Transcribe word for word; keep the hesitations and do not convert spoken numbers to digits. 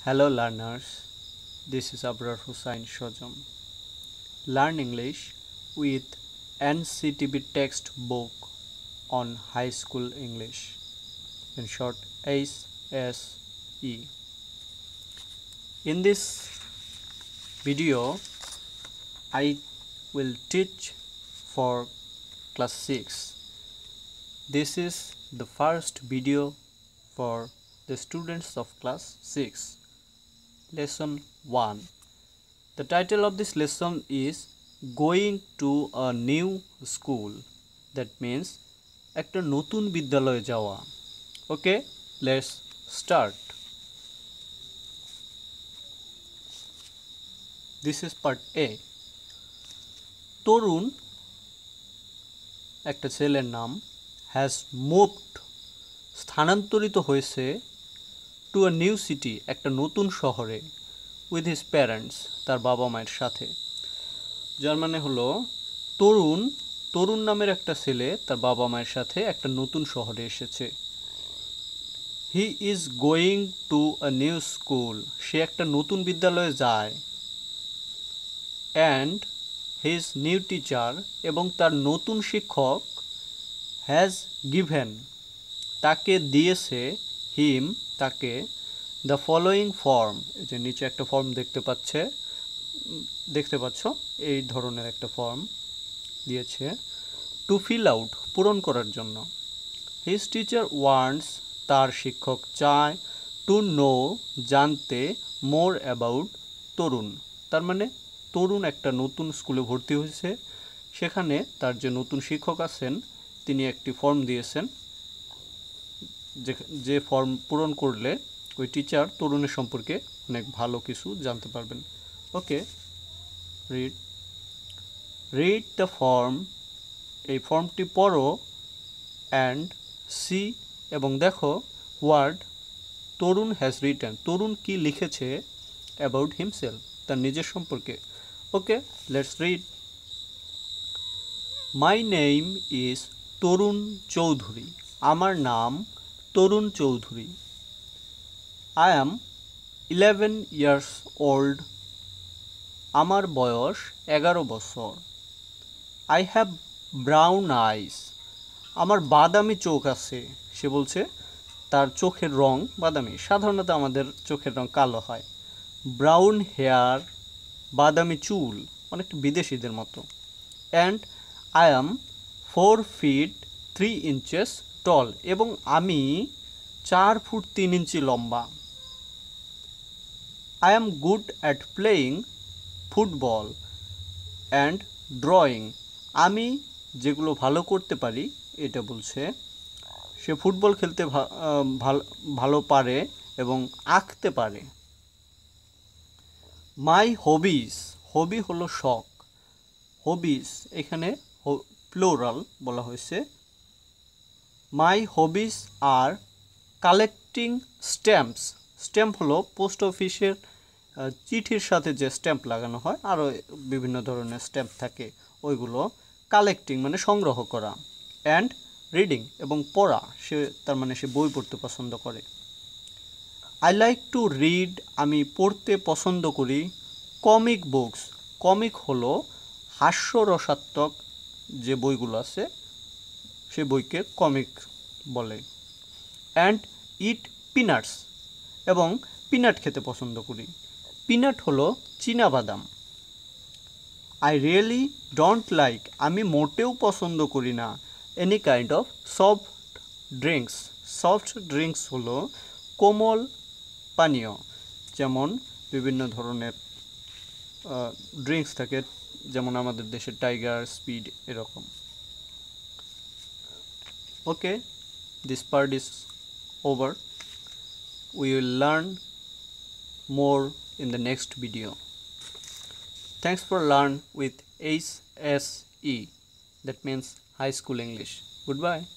Hello learners, this is Abrar Hussain Shojam. Learn English with N C T B textbook on high school English, in short H S E. In this video, I will teach for class six. This is the first video for the students of class six. Lesson one. The title of this lesson is Going to a New School. That means একটা নতুন বিদ্যালয়ে যাওয়া. Okay, let's start. This is part A. তরুণ একটা ছেলের নাম has moved স্থানান্তরিত হয়েছে to a new city একটা নতুন শহরে with his parents তার বাবা মায়ের সাথে. যার মানে হলো তরুণ তরুণ নামের একটা ছেলে তার বাবা মায়ের সাথে একটা নতুন শহরে এসেছে. He is going to a new school. সে একটা নতুন বিদ্যালয়ে যায়. And his new teacher এবং তার নতুন শিক্ষক has given তাকে দিয়েছে him তাকে the following form. এই যে নিচে একটা ফর্ম দেখতে পাচ্ছে দেখতে পাচ্ছ এই ধরনের একটা ফর্ম দিয়েছে to fill out পূরণ করার জন্য. His teacher wants তার শিক্ষক চায় to know জানতে more about তরুণ. তার মানে তরুণ একটা নতুন স্কুলে ভর্তি হয়েছে, সেখানে তার যে নতুন শিক্ষক আছেন তিনি একটি ফর্ম দিয়েছেন, যে যে ফর্ম পূরণ করলে ওই টিচার তরুণের সম্পর্কে অনেক ভালো কিছু জানতে পারবেন. Okay, read read the form. এই ফর্মটি পড়ো অ্যান্ড সি এবং দেখো word Tarun has written Tarun কি লিখেছে অ্যাবাউট হিমসেলফ তার নিজের সম্পর্কে. Okay, let's read. My name is Tarun Chowdhury. আমার নাম তরুণ Chowdhury. I am eleven years old. আমার বয়স এগারো বছর. I have brown eyes. আমার বাদামি চোখ আছে. সে বলছে তার চোখের রং বাদামি. সাধারণত আমাদের চোখের রং কালো হয়. ব্রাউন হেয়ার বাদামি চুল, অনেকটা বিদেশিদের মতো. And I am four feet three inches tall. এবং আমি চার ফুট তিন ইঞ্চি লম্বা. I am good at playing football and drawing. আমি যেগুলো ভালো করতে পারি এটা বলছে সে ফুটবল খেলতে ভালো পারে এবং আঁকতে পারে. মাই হবিস. হবি হলো শখ. হবিস এখানে প্লুরাল বলা হয়েছে. My hobbies are collecting stamps. Stamp হলো পোস্ট অফিসের চিঠির সাথে যে স্ট্যাম্প লাগানো হয়, আরও বিভিন্ন ধরনের স্ট্যাম্প থাকে, ওইগুলো কালেক্টিং মানে সংগ্রহ করা. অ্যান্ড রিডিং এবং পড়া, সে তার মানে সে বই পড়তে পছন্দ করে. I like to read. আমি পড়তে পছন্দ করি কমিক বুকস. কমিক হলো হাস্যরসাত্মক যে বইগুলো আছে সে বইকে কমিক বলে. And eat peanuts. এবং পিনাট খেতে পছন্দ করি. পিনাট হলো চীনাবাদাম. I really don't like. আমি মোটেও পছন্দ করি না any kind of soft drinks. Soft drinks হলো কোমল পানীয়, যেমন বিভিন্ন ধরনের ড্রিঙ্কস থাকে, যেমন আমাদের দেশে টাইগার, স্পিড এরকম. Okay, this part is over. We will learn more in the next video. Thanks for learn with H S E. That means High School English. Goodbye.